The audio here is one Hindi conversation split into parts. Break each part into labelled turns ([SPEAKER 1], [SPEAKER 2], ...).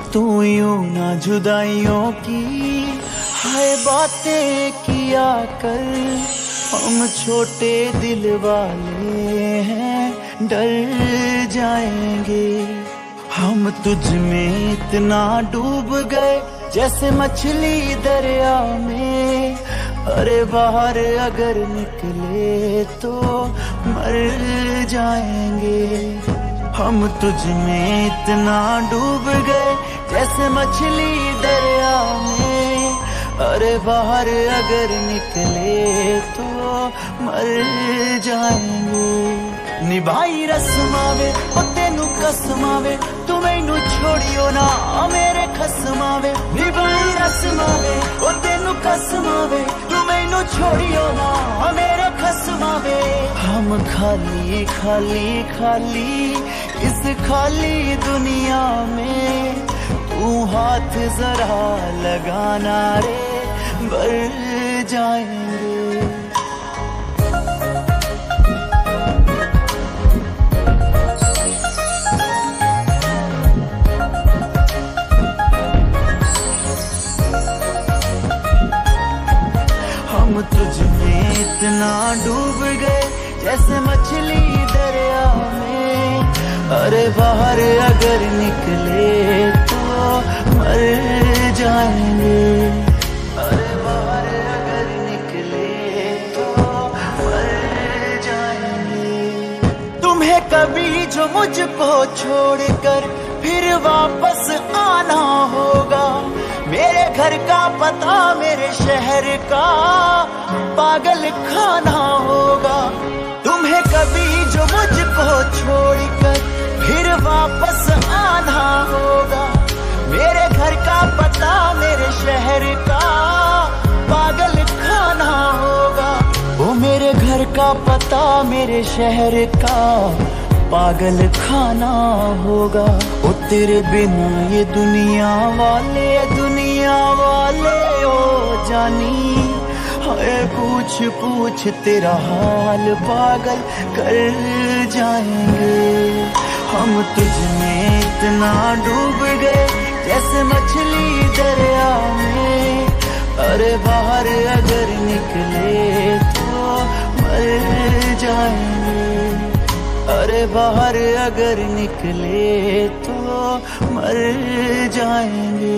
[SPEAKER 1] तू यूं ना जुदाइयों की हाय बातें किया कर। हम छोटे दिल वाले हैं, डर जाएंगे। हम तुझ में इतना डूब गए जैसे मछली दरिया में। अरे बाहर अगर निकले तो मर जाएंगे। हम तुझ में इतना डूब गए जैसे मछली दरिया में। अरे बाहर अगर निकले तो मर जाएंगे। निभाई रस्मावे ओ तेनू कसमावे, तू मैनू छोड़ियो ना मेरे खसमावे। निभाई रस्मावे ओ तेनू कसमावे, तू मैनू छोड़ियो ना मेरे खसमावे। हम खाली खाली खाली इस खाली दुनिया में, तू हाथ जरा लगाना रे भर जाएंगे। हम तुझ में इतना डूब गए जैसे मछली दरिया में। अरे बाहर अगर निकले तो मर जाएंगे। अरे बाहर अगर निकले तो मर जाएंगे। तुम्हें कभी जो मुझको छोड़कर फिर वापस आना होगा, मेरे घर का पता मेरे शहर का पागल खाना होगा। तुम्हें कभी जो मुझको छोड़कर फिर वापस आना होगा, मेरे घर का पता मेरे शहर का पागल खाना होगा। वो मेरे घर का पता मेरे शहर का पागल खाना होगा। ओ तेरे बिना ये दुनिया वाले ओ जानी, हाय पूछ पूछ तेरा हाल पागल कर जाएंगे। हम तुझ में इतना डूब गए जैसे मछली दरिया में। अरे बाहर अगर निकले तो मर जाएंगे। अरे बाहर अगर निकले तो मर जाएंगे।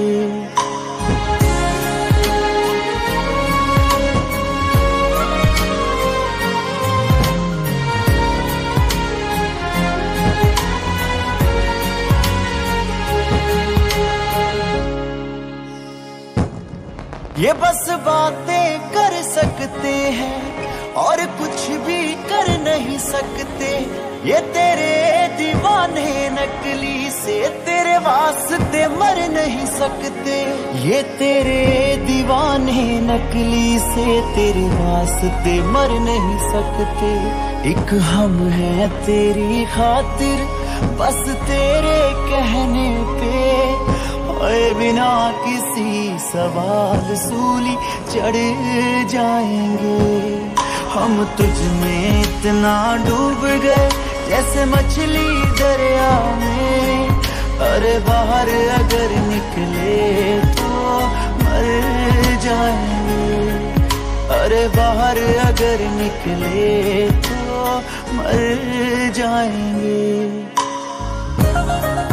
[SPEAKER 1] ये बस बातें कर सकते हैं और कुछ भी कर नहीं सकते। ये तेरे दीवाने नकली से तेरे वास्ते मर नहीं सकते। ये तेरे दीवाने नकली से तेरे वास्ते मर नहीं सकते। एक हम हैं तेरी खातिर बस तेरे कहने पे, बिना किसी सवाल सूली चढ़ जाएंगे। हम तुझ में इतना डूब गए जैसे मछली दरिया में। अरे बाहर अगर निकले तो मर जाएंगे। अरे बाहर अगर निकले तो मर जाएंगे।